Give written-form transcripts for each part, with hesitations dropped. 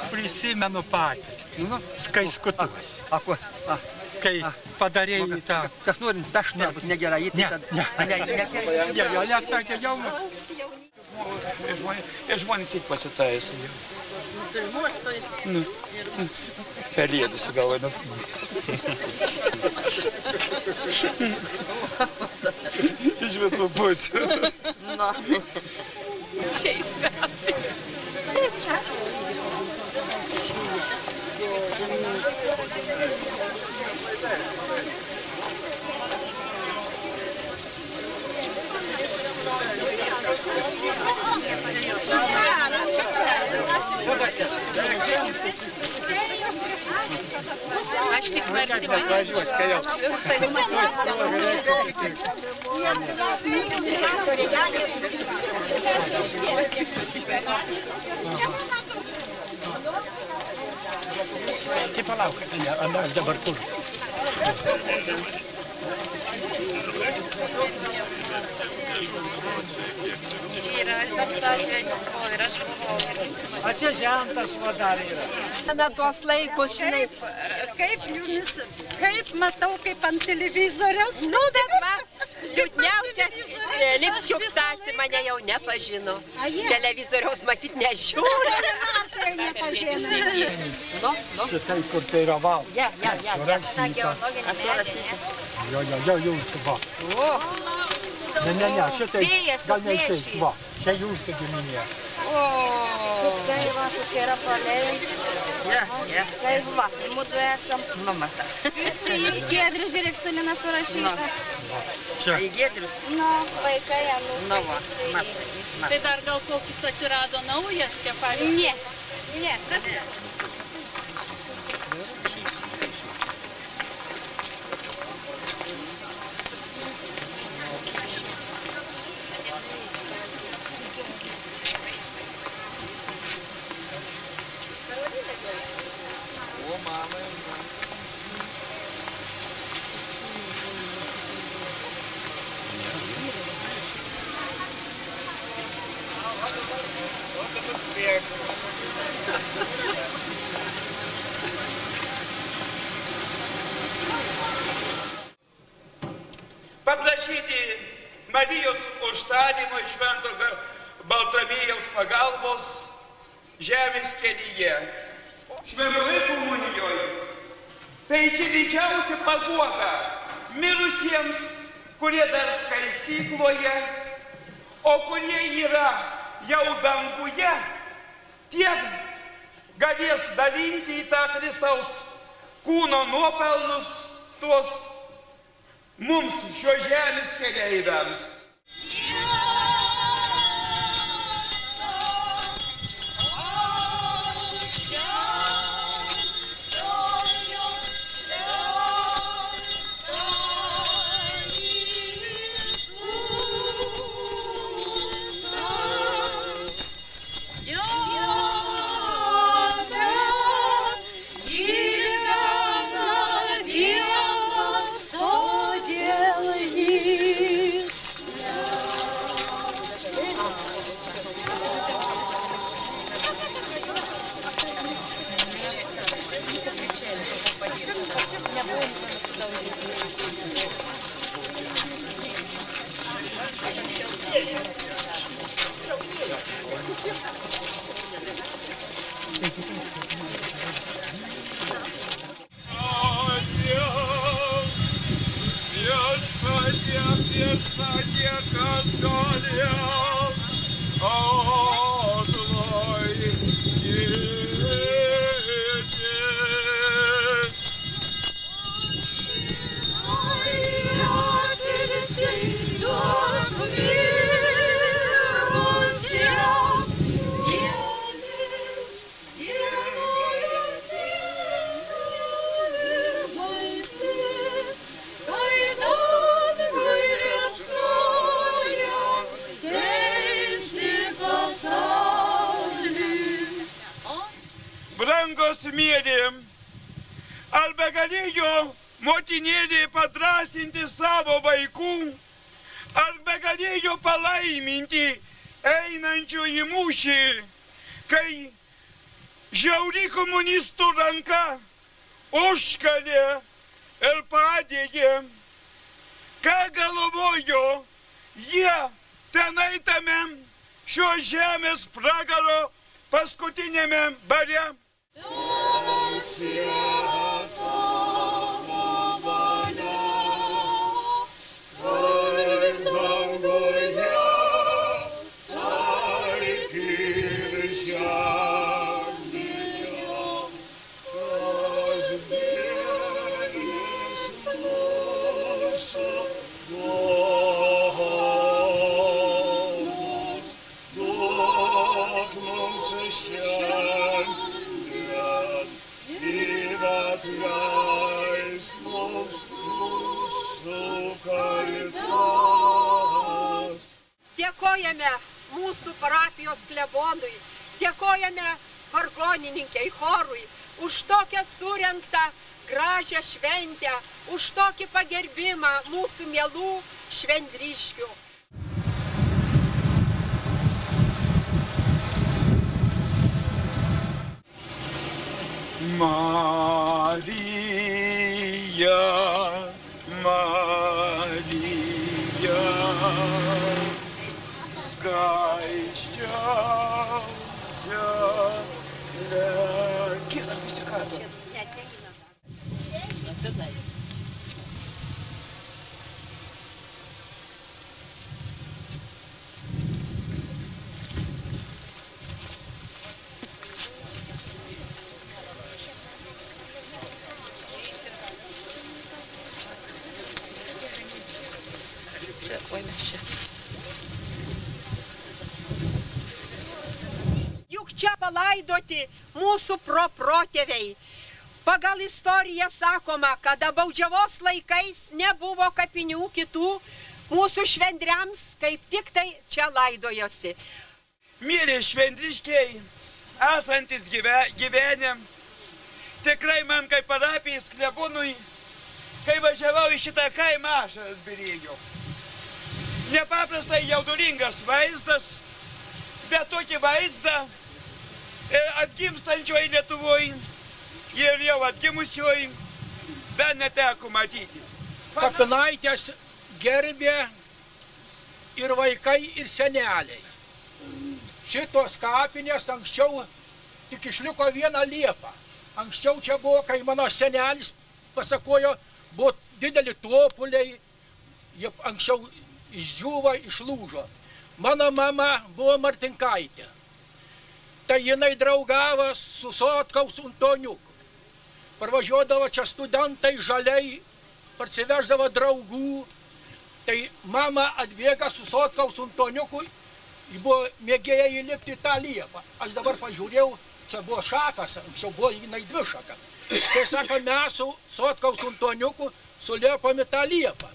prisimenu patirtį. Skaiskutuvas. Kai padarėjai tą... Kas norint pešti, negerai. Ne. Jie sakė, jau... Ir žmonės tik pasitaisė jau. Pelėdų sugalvoja. Iš visų pusių. Šiais aš tik varti Tai palauk, aš dabar kur. A čia žentas dar yra. Na tuos laikus, žinai, kaip jumis, kaip matau, kaip ant televizoriaus. Nu, bet va, liūdniausia, Lipskiuk Stasi mane jau nepažino. Televizoriaus matyt nežiūri. Šitai, kur tai yra val. Ja. Jo, jūsų va. Ne, šitai, gal neišteik, va. Čia jūsų giminė. Kai va, tokia yra palėjai. Kai va, mūdu esam. Nu, mata. Į Giedrius Direksulina surašyta. Čia. Į Giedrius? Nu, vaikai, Nu, va, mata. Tai dar gal kokis atsirado naujas čia, pavyzdžiui? Ne, tas... Paprašyti Marijos užtarimo iš Švento Baltramiejaus pagalbos žemės kelyje. Šventoje komunijoje. Tai čia didžiausia paguoda mirusiems, kurie dar skaistykloje, o kurie yra jau danguje, tie galės dalinti į tą Kristaus kūno nuopelnus tuos mums šio žemės keleiviams. Brangos mėly, ar begalėjo motinėlė padrąsinti savo vaikų, ar begalėjo palaiminti einančių į mūšį, kai žiauri komunistų ranka užkalė ir padėjo. Ką galvojo, jie tenai tame šios žemės pragaro paskutinėme bare. Dėkojame mūsų parapijos klebonui, dėkojame vargonininkai chorui už tokią surengtą gražią šventę, už tokį pagerbimą mūsų mielų švendriškių. Marija, Marija, skaisčiausia, kitas pusikato. Juk čia palaidoti mūsų protėviai. Pagal istoriją sakoma, kada baudžiavos laikais nebuvo kapinių kitų, mūsų švendriams kaip tik tai čia laidojosi. Mėly švendriškiai, esantis gyvenę, tikrai man kaip parapijos klebonui, kai važiavau į šitą kaimą, ašaras byrėjo. Nepaprastai jaudulingas vaizdas, bet tokį vaizdą atgimstančioj Lietuvoj ir jau atgimusioj dar neteko matyti. Kapinaitės gerbė ir vaikai, ir seneliai. Šitos kapinės anksčiau tik išliko viena liepa. Anksčiau čia buvo, kai mano senelis pasakojo, buvo dideli topuliai, jie anksčiau išdžiūva, išlūžo. Mano mama buvo Martinkaitė. Tai jinai draugavo su Sotkaus Antoniuku. Parvažiuodavo čia studentai žaliai, parsiveždavo draugų. Tai mama atbėga su Sotkaus Antoniuku, ji buvo mėgėja įlipti tą liepą. Aš dabar pažiūrėjau, čia buvo šakas, anksčiau buvo jinai dvi šakas. Tai sako, mes su Sotkaus Antoniuku sulėpame tą liepą.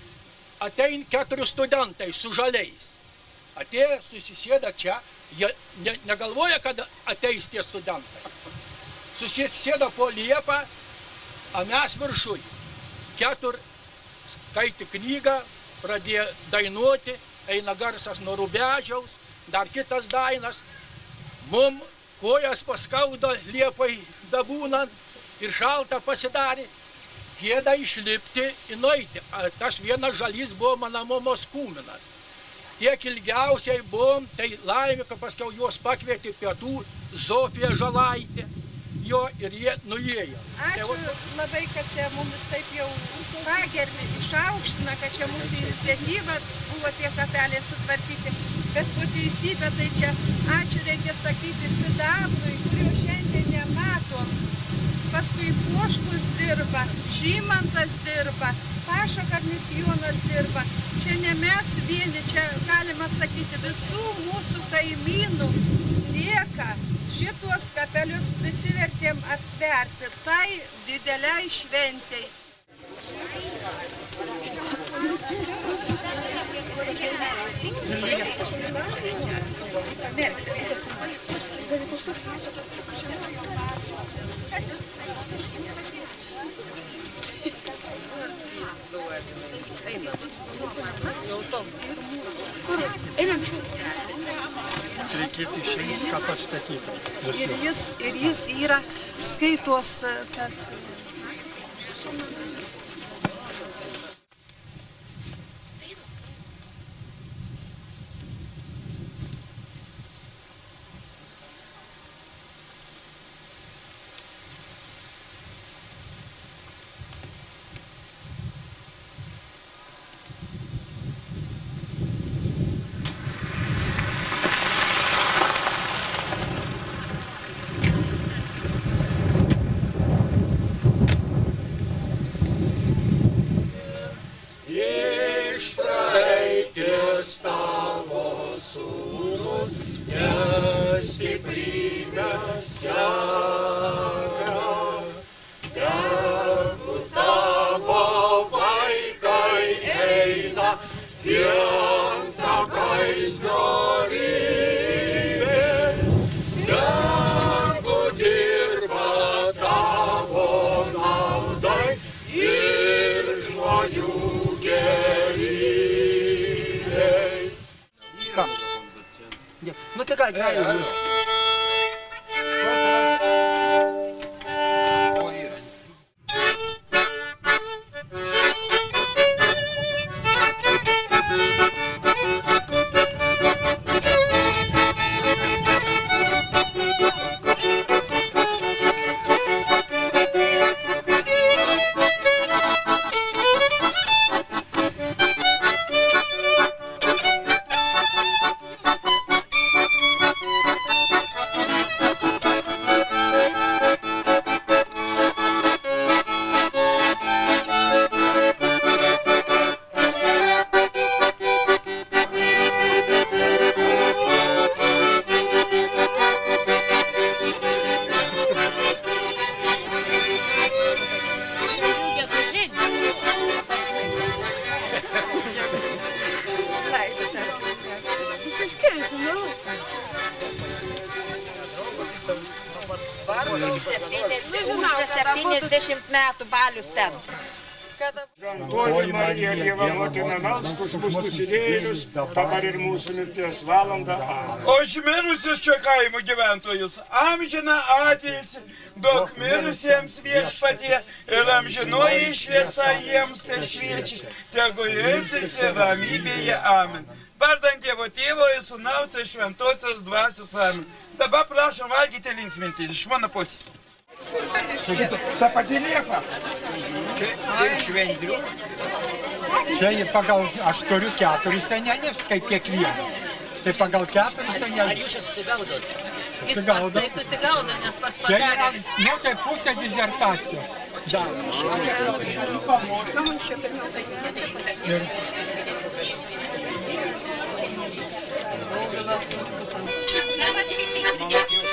Atein 4 studentai su žaliais. Atėjo, susisėda čia, jie negalvoja, kad ateis tie studentai. Susisėda po liepą, o mes viršui. 4 skaitė knygą, pradėjo dainuoti, eina garsas nuo Rubežiaus, dar kitas dainas. Mum kojas paskaudo liepai dabūnant ir šalta pasidarė. Gėda išlipti ir nueiti. Tas vienas žalys buvo mano mamos kūminas. Tiek ilgiausiai buvom, tai laimė, kad paskiau juos pakvietė pietų Zofija Žalaitė. Jo ir jie nuėjo. Ačiū labai, kad čia mums taip jau pagerbė, išaukština, kad čia mūsų iniciatyva buvo tie kapeliai sutvarkyti. Bet po teisybė, tai čia ačiū reikia sakyti Sidabrui, kurio šiandien nematom. Paskui Poškus dirba, Žymantas dirba, Pašakarnis Jonas dirba. Čia ne mes vieni, čia galima sakyti visų mūsų kaimynų lieka. Šituos kapelius prisivertėm atverti tai dideliai šventei. Einam. sakyti išeis, ką pastatyti. Ir jis yra skaitos tas... Nu tai gal grajų. Už 70 metų balius ten. Šventoji Marija, Dievo motina, melsk už mus nusidėjėlius, dabar ir mūsų mirties valandą. O užmirusius čia kaimo gyventojus, amžiną atilsį, duok mirusiems viešpatie ir amžinoji šviesa jiems ir šviečia, tegu ilsisi ramybėje. Amen. Vardant Dievo Tėvo ir Sūnaus ir Šventosios Dvasios. Amen. Dabar prašom valgyti linksmintis iš mano pusės. Ta pati Liepa. Čia iš Vendrių. Čia pagal, aš turiu 4 senelės, kaip kiekvienas. Tai pagal 4 senelės. Ar jūs čia susigaudot? Susigaudo. Jis susigaudo, nes pats Čia yra, padarė. nu, tai pusė disertacijos. Ir